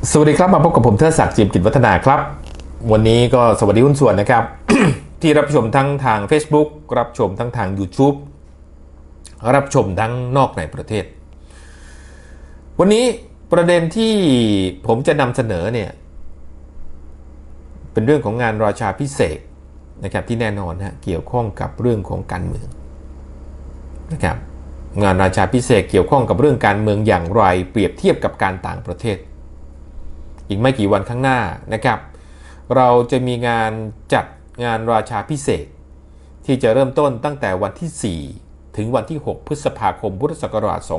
สวัสดีครับมาพบกับผมเทิดศักดิ์จิมกิจวัฒนาครับวันนี้ก็สวัสดีหุ้นส่วนนะครับ ที่รับชมทั้งทาง Facebook รับชมทั้งทาง YouTube รับชมทั้งนอกในประเทศวันนี้ประเด็นที่ผมจะนำเสนอเนี่ยเป็นเรื่องของงานราชาภิเษกนะครับที่แน่นอนเกี่ยวข้องกับเรื่องของการเมืองนะครับงานราชาภิเษกเกี่ยวข้องกับเรื่องการเมืองอย่างไรเปรียบเทียบกับการต่างประเทศอีกไม่กี่วันข้างหน้านะครับเราจะมีงานจัดงานราชาภิเษกที่จะเริ่มต้นตั้งแต่วันที่4ถึงวันที่6พฤษภาคมพุทธศักราช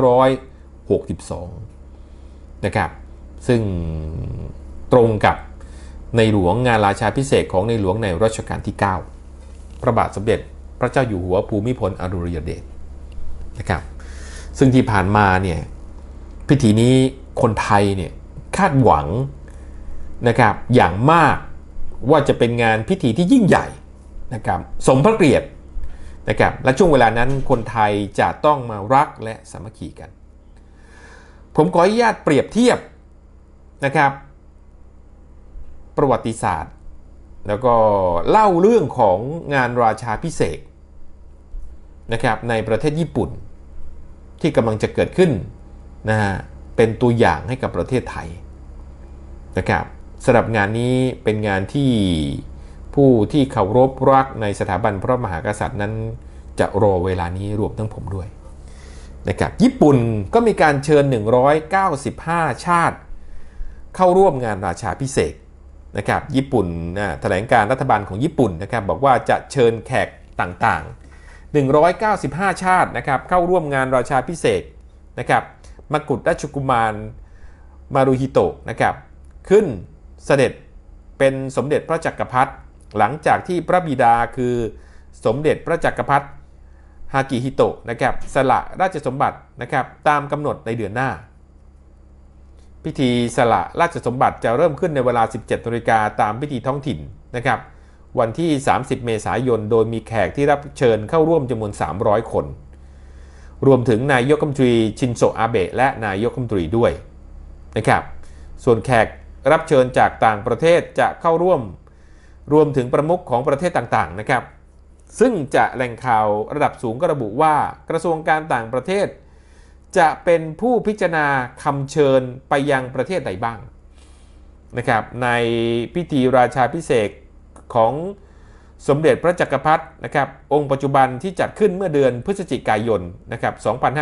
2562นะครับซึ่งตรงกับในหลวงงานราชาภิเษกของในหลวงในรัชกาลที่9พระบาทสมเด็จพระเจ้าอยู่หัวภูมิพลอดุลยเดชนะครับซึ่งที่ผ่านมาเนี่ยพิธีนี้คนไทยเนี่ยคาดหวังนะครับอย่างมากว่าจะเป็นงานพิธีที่ยิ่งใหญ่นะครับสมพระเกียรตินะครับและช่วงเวลานั้นคนไทยจะต้องมารักและสามัคคีกันผมขออนุญาตเปรียบเทียบนะครับประวัติศาสตร์แล้วก็เล่าเรื่องของงานราชาภิเษกนะครับในประเทศญี่ปุ่นที่กำลังจะเกิดขึ้นนะฮะเป็นตัวอย่างให้กับประเทศไทยนะครับสำหรับงานนี้เป็นงานที่ผู้ที่เคารพรักในสถาบันพระมหากษัตริย์นั้นจะรอเวลานี้รวมทั้งผมด้วยนะครับญี่ปุ่นก็มีการเชิญ195ชาติเข้าร่วมงานราชาภิเษกนะครับญี่ปุ่นแถลงการรัฐบาลของญี่ปุ่นนะครับบอกว่าจะเชิญแขกต่างๆ195ชาตินะครับเข้าร่วมงานราชาภิเษกนะครับมกุฎราชกุมารมารุฮิโตะนะครับขึ้นเสด็จเป็นสมเด็จพระจักรพรรดิหลังจากที่พระบิดาคือสมเด็จพระจักรพรรดิฮากิฮิโตะนะครับสละราชสมบัตินะครับตามกำหนดในเดือนหน้าพิธีสละราชสมบัติจะเริ่มขึ้นในเวลา 17 นาฬิกาตามพิธีท้องถิ่นนะครับวันที่30เมษายนโดยมีแขกที่รับเชิญเข้าร่วมจำนวน300คนรวมถึงนายกรัฐมนตรีชินโซอาเบะและนายกรัฐมนตรีด้วยนะครับส่วนแขกรับเชิญจากต่างประเทศจะเข้าร่วมรวมถึงประมุขของประเทศต่างๆนะครับซึ่งจะแหล่งข่าวระดับสูงก็ระบุว่ากระทรวงการต่างประเทศจะเป็นผู้พิจารณาคำเชิญไปยังประเทศใดบ้างนะครับในพิธีราชาภิเษกของสมเด็จพระจักรพรรดินะครับองค์ปัจจุบันที่จัดขึ้นเมื่อเดือนพฤศจิกายนนะครับ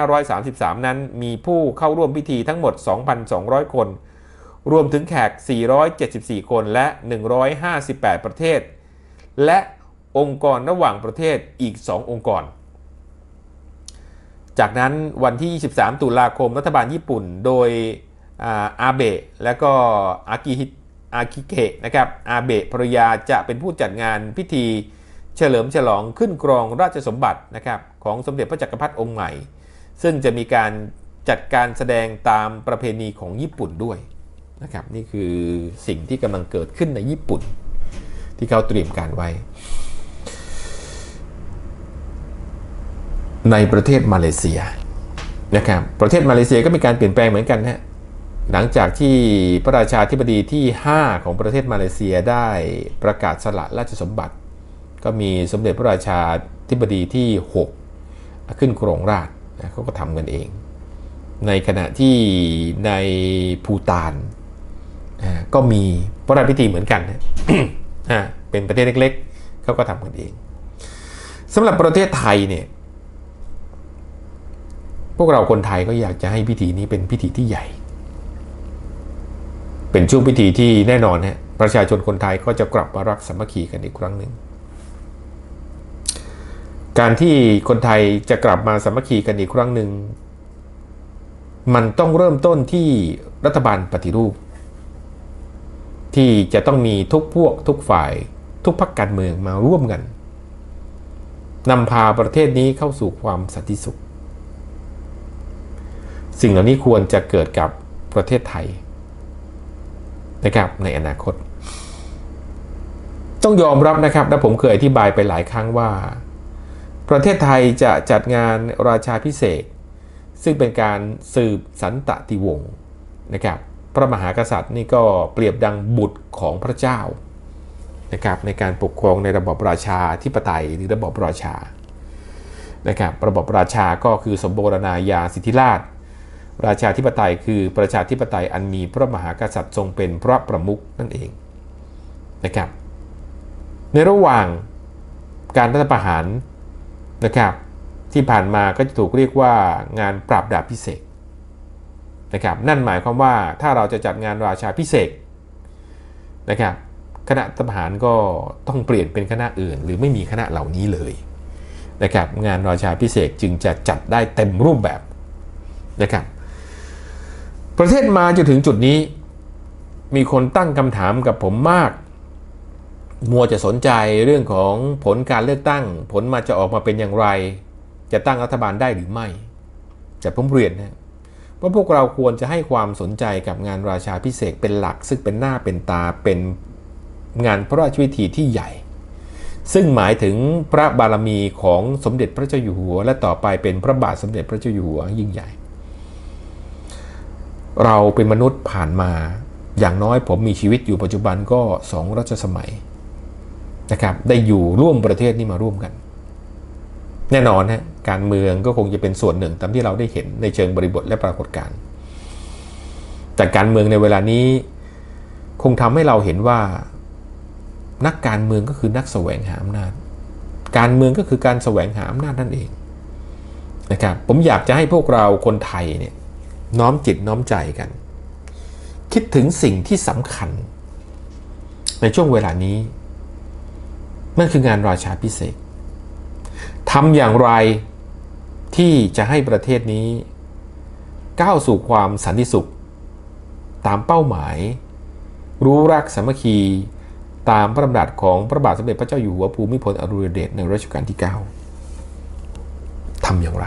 2533นั้นมีผู้เข้าร่วมพิธีทั้งหมด 2,200 คนรวมถึงแขก474คนและ158ประเทศและองค์กรระหว่างประเทศอีก2องค์กรจากนั้นวันที่23ตุลาคมรัฐบาลญี่ปุ่นโดยอาเบะและก็อากิเกะนะครับอาเบะภรรยาจะเป็นผู้จัดงานพิธีเฉลิมฉลองขึ้นครองราชสมบัตินะครับของสมเด็จพระจักรพรรดิองค์ใหม่ซึ่งจะมีการจัดการแสดงตามประเพณีของญี่ปุ่นด้วยนะครับนี่คือสิ่งที่กำลังเกิดขึ้นในญี่ปุ่นที่เขาเตรียมการไว้ในประเทศมาเลเซียนะครับประเทศมาเลเซียก็มีการเปลี่ยนแปลงเหมือนกันนะหลังจากที่พระราชาธิบดีที่5ของประเทศมาเลเซียได้ประกาศสละราชสมบัติก็มีสมเด็จพระราชาธิบดีที่6ขึ้นครองราชย์เขาก็ทำกันเองในขณะที่ในภูฏานก็มีพระราชพิธีเหมือนกันนะเป็นประเทศเล็กๆเขาก็ทำกันเองสำหรับประเทศไทยเนี่ยพวกเราคนไทยก็อยากจะให้พิธีนี้เป็นพิธีที่ใหญ่เป็นช่วงพิธีที่แน่นอนฮะประชาชนคนไทยก็จะกลับมารักสามัคคีกันอีกครั้งหนึ่งการที่คนไทยจะกลับมาสามัคคีกันอีกครั้งหนึ่งมันต้องเริ่มต้นที่รัฐบาลปฏิรูปที่จะต้องมีทุกพวกทุกฝ่ายทุกพรรคการเมืองมาร่วมกันนำพาประเทศนี้เข้าสู่ความสันติสุขสิ่งเหล่านี้ควรจะเกิดกับประเทศไทยนะครับในอนาคตต้องยอมรับนะครับและผมเคยอธิบายไปหลายครั้งว่าประเทศไทยจะจัดงานราชาภิเษกซึ่งเป็นการสืบสันตติวงศ์นะครับพระมหากษัตริย์นี่ก็เปรียบดังบุตรของพระเจ้านะครับในการปกครองในระบอบราชาธิปไตยหรือระบอบราชานะครับระบอบราชาก็คือสมบูรณาญาสิทธิราชย์ราชาธิปไตยคือประชาธิปไตยอันมีพระมหากษัตริย์ทรงเป็นพระประมุขนั่นเองนะครับในระหว่างการรัฐประหารนะครับที่ผ่านมาก็จะถูกเรียกว่างานปราบดาบพิเศษนะครับนั่นหมายความว่าถ้าเราจะจัดงานราชาพิเศษนะครับคณะรัฐประหารก็ต้องเปลี่ยนเป็นคณะอื่นหรือไม่มีคณะเหล่านี้เลยนะครับงานราชาพิเศษจึงจะจัดได้เต็มรูปแบบนะครับประเทศมาจนถึงจุดนี้มีคนตั้งคำถามกับผมมากมัวจะสนใจเรื่องของผลการเลือกตั้งผลมาจะออกมาเป็นอย่างไรจะตั้งรัฐบาลได้หรือไม่แต่ผมเรียนนะว่าพวกเราควรจะให้ความสนใจกับงานราชาพิเศษเป็นหลักซึ่งเป็นหน้าเป็นตาเป็นงานพระราชพิธีที่ใหญ่ซึ่งหมายถึงพระบารมีของสมเด็จพระเจ้าอยู่หัวและต่อไปเป็นพระบาทสมเด็จพระเจ้าอยู่หัวยิ่งใหญ่เราเป็นมนุษย์ผ่านมาอย่างน้อยผมมีชีวิตอยู่ปัจจุบันก็2 รัชสมัยนะครับได้อยู่ร่วมประเทศนี้มาร่วมกันแน่นอนฮะการเมืองก็คงจะเป็นส่วนหนึ่งตามที่เราได้เห็นในเชิงบริบทและปรากฏการณ์แต่การเมืองในเวลานี้คงทำให้เราเห็นว่านักการเมืองก็คือนักแสวงหาอำนาจการเมืองก็คือการแสวงหาอำนาจนั่นเองนะครับผมอยากจะให้พวกเราคนไทยเนี่ยน้อมจิตน้อมใจกันคิดถึงสิ่งที่สำคัญในช่วงเวลานี้นั่นคืองานราชาพิเศษทำอย่างไรที่จะให้ประเทศนี้ก้าวสู่ความสันติสุขตามเป้าหมายรู้รักสามัคคีตามพระดำรัสของพระบาทสมเด็จพระเจ้าอยู่หัวภูมิพลอดุลยเดชในรัชกาลที่ 9ทำอย่างไร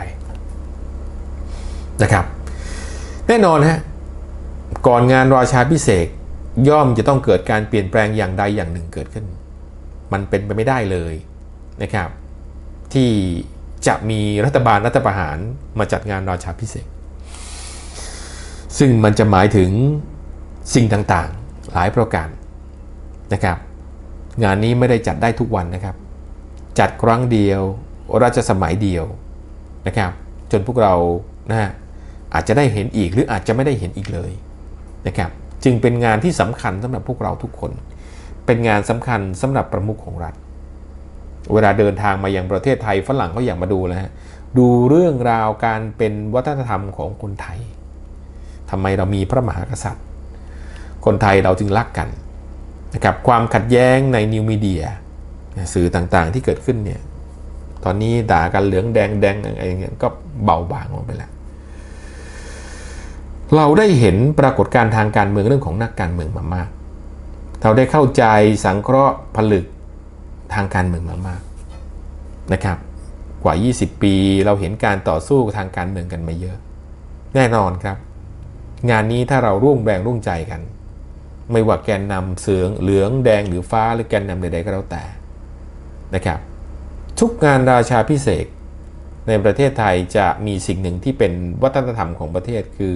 นะครับแน่นอนฮะก่อนงานราชาพิเศษย่อมจะต้องเกิดการเปลี่ยนแปลงอย่างใดอย่างหนึ่งเกิดขึ้นมันเป็นไปไม่ได้เลยนะครับที่จะมีรัฐบาลรัฐประหารมาจัดงานราชาพิเศษซึ่งมันจะหมายถึงสิ่งต่างๆหลายประการนะครับงานนี้ไม่ได้จัดได้ทุกวันนะครับจัดครั้งเดียวราชสมัยเดียวนะครับจนพวกเราอาจจะได้เห็นอีกหรืออาจจะไม่ได้เห็นอีกเลยนะครับจึงเป็นงานที่สำคัญสำหรับพวกเราทุกคนเป็นงานสำคัญสำหรับประมุขของรัฐเวลาเดินทางมายังประเทศไทยฝรั่งก็อยากมาดูแล้วดูเรื่องราวการเป็นวัฒนธรรมของคนไทยทำไมเรามีพระมหากษัตริย์คนไทยเราจึงรักกันนะครับความขัดแย้งในนิวมีเดียสื่อต่างๆที่เกิดขึ้นเนี่ยตอนนี้ด่ากันเหลืองแดงอะไรอย่างเงี้ยก็เบาบางลงไปแล้วเราได้เห็นปรากฏการณ์ทางการเมืองเรื่องของนักการเมืองมามากเราได้เข้าใจสังเคราะห์ผลึกทางการเมืองมามากนะครับกว่า20 ปีเราเห็นการต่อสู้ทางการเมืองกันมาเยอะแน่นอนครับงานนี้ถ้าเราร่วมแรงร่วมใจกันไม่ว่าแกนนำเสืองเหลืองแดงหรือฟ้าหรือแกนนำใดๆก็แล้วแต่นะครับทุกงานราชาพิเศษในประเทศไทยจะมีสิ่งหนึ่งที่เป็นวัฒนธรรมของประเทศคือ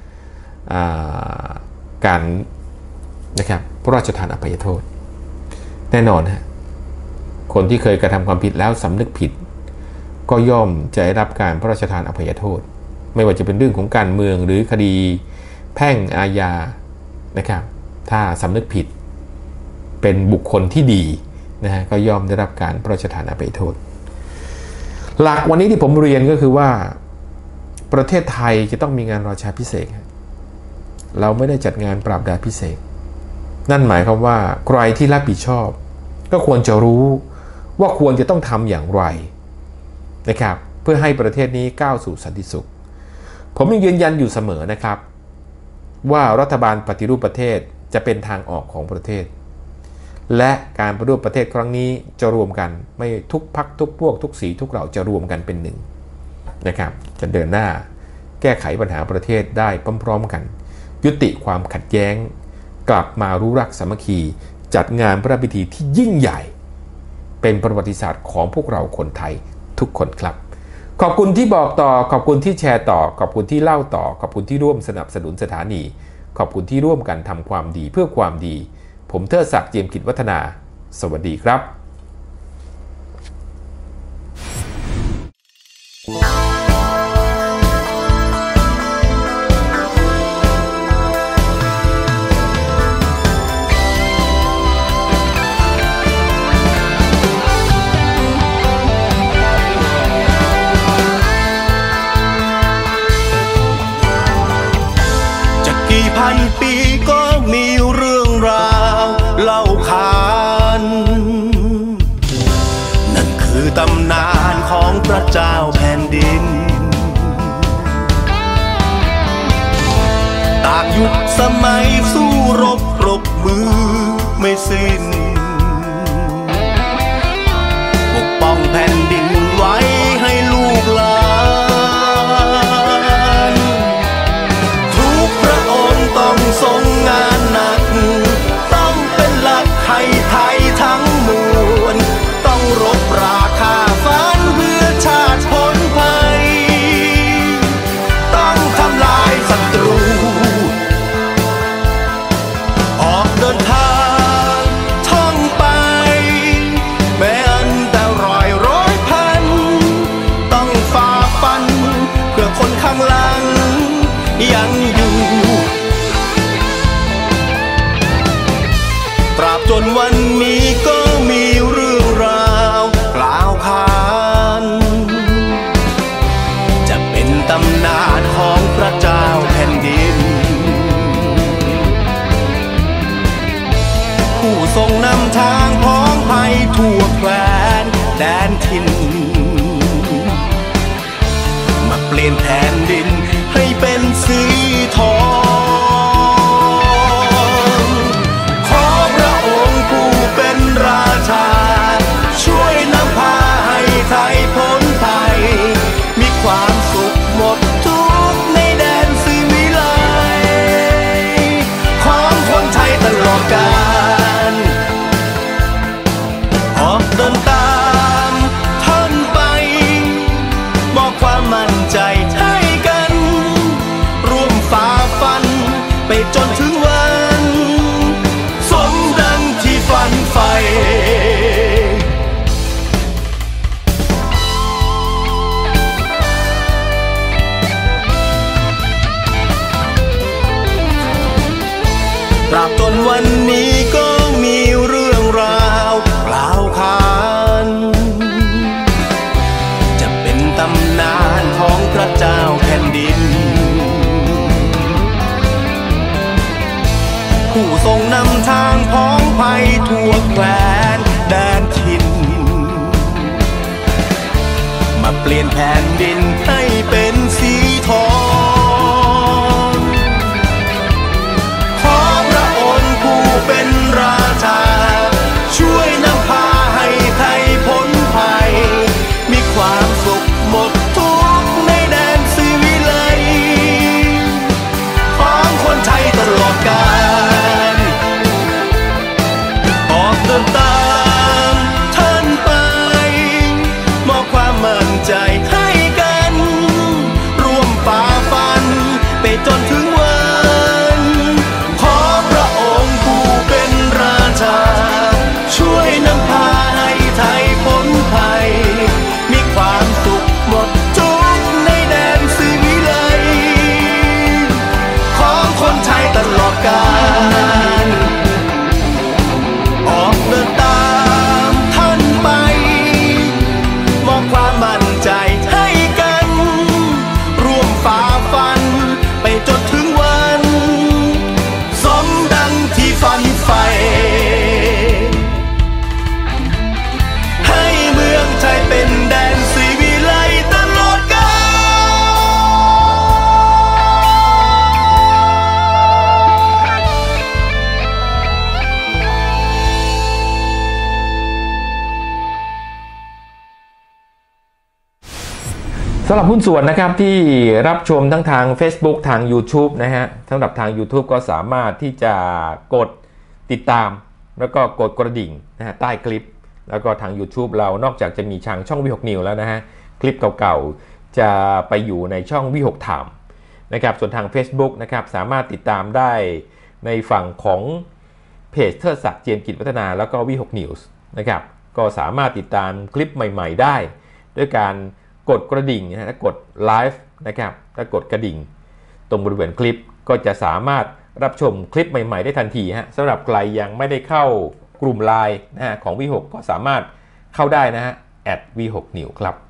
การนะครับพระราชทานอภัยโทษแน่นอนฮะคนที่เคยกระทำความผิดแล้วสำนึกผิดก็ย่อมจะได้รับการพระราชทานอภัยโทษไม่ว่าจะเป็นเรื่องของการเมืองหรือคดีแพ่งอาญานะครับถ้าสำนึกผิดเป็นบุคคลที่ดีนะฮะก็ย่อมได้รับการพระราชทานอภัยโทษหลักวันนี้ที่ผมเรียนก็คือว่าประเทศไทยจะต้องมีงานราชาพิเศษเราไม่ได้จัดงานปราบดาบพิเศษนั่นหมายความว่าใครที่รับผิดชอบก็ควรจะรู้ว่าควรจะต้องทำอย่างไรนะครับเพื่อให้ประเทศนี้ก้าวสู่สันติสุขผมยังยืนยันอยู่เสมอนะครับว่ารัฐบาลปฏิรูปประเทศจะเป็นทางออกของประเทศและการปฏิรูปประเทศครั้งนี้จะรวมกันไม่ทุกพรรคทุกพวกทุกสีทุกเหล่าจะรวมกันเป็นหนึ่งนะครับจะเดินหน้าแก้ไขปัญหาประเทศได้พร้อมๆกันยุติความขัดแย้งกลับมารู้รักสามัคคีจัดงานพระราชพิธีที่ยิ่งใหญ่เป็นประวัติศาสตร์ของพวกเราคนไทยทุกคนครับขอบคุณที่บอกต่อขอบคุณที่แชร์ต่อขอบคุณที่เล่าต่อขอบคุณที่ร่วมสนับสนุนสถานีขอบคุณที่ร่วมกันทำความดีเพื่อความดีผมเทิดศักดิ์ เจียมกิจวัฒนาสวัสดีครับกี่พันปีก็มีเรื่องราวเล่าขานนั่นคือตำนานของพระเจ้าแผ่นดินตากยุคสมัยสู้รบปรบมือไม่สิ้นปกป้องแผ่นดินไว้ให้ลูกหลานต้องทรงงานหนักต้องเป็นหลักให้ไทยทั้งมวลต้องรบราคาฟันเพื่อชาติพ้นภัยต้องทำลายศัตรูออกเดินทางท่องไปแม้อันตรายร้อยพันต้องฝ่าฟันเพื่อคนข้างหลังยังอยู่ตราบจนวันนี้ก็มีเรื่องราวกล่าวขานจะเป็นตำนานของพระเจ้าแผ่นดินผู้ทรงนำทางพ้องภัยทั่วแคว้นแดนถิ่นมาเปลี่ยนแผ่นดินให้เป็นสีทองราชาช่วยนำพาให้ไทยพ้นภัยมีความสุขหมดทุกในแดนสิวิไลของคนไทยตลอดกาลออกเดินตามท่านไปมอบความมั่นใจให้กันร่วมฝ่าฟันไปจนถึงวันสมดังที่ฝันไฟตราบจนวันนี้ก็มีเรื่องราวกล่าวขานจะเป็นตำนานของพระเจ้าแผ่นดินผู้ทรงนำทางพ้องภัยทั่วแคว้นแดนถิ่นมาเปลี่ยนแผ่นดินให้เป็นสีทองขอพระองค์ผู้เป็นราชาช่วยนำพาให้ไทยพ้นภัยมีความสุขหมดทุกในแดนสิวิไลของคนไทยตลอดกาลออกเดินตามท่านไปมอบความมั่นใจให้กันร่วมฝ่าฟันไปจนถึงวันขอพระองค์ผู้เป็นราชาช่วยนำพาให้ไทยพ้นภัยมีความสุขหมดทุกในแดนสิวิไลของคนไทยตลอดกาลออกเดินตามท่านไปมอบความมั่นใจให้กันร่วมฝ่าฟันไปจนถึงวันสมดังที่ฝันใฝ่ให้เมืองไทยเป็นแดนสิวิไลตลอดกาลสำหรับหุ้นส่วนนะครับที่รับชมทั้งทาง Facebook ทาง YouTube นะฮะสำหรับทาง YouTube ก็สามารถที่จะกดติดตามแล้วก็กดกระดิ่งนะฮะใต้คลิปแล้วก็ทาง YouTube เรานอกจากจะมีช่องวิหกนิวแล้วนะฮะคลิปเก่าๆจะไปอยู่ในช่องวิหกไทม์นะครับส่วนทาง Facebook นะครับสามารถติดตามได้ในฝั่งของเพจเทิดศักดิ์เจียมกิจวัฒนาแล้วก็วิหกนิวส์นะครับก็สามารถติดตามคลิปใหม่ๆได้ด้วยการกดกระดิ่งนะฮะและกดไลฟ์นะครับและกดกระดิ่งตรงบริเวณคลิปก็จะสามารถรับชมคลิปใหม่ๆได้ทันทีฮะสำหรับใครยังไม่ได้เข้ากลุ่มไลน์นะฮะของวิหกก็สามารถเข้าได้นะฮะ@วิหกนิวส์ครับ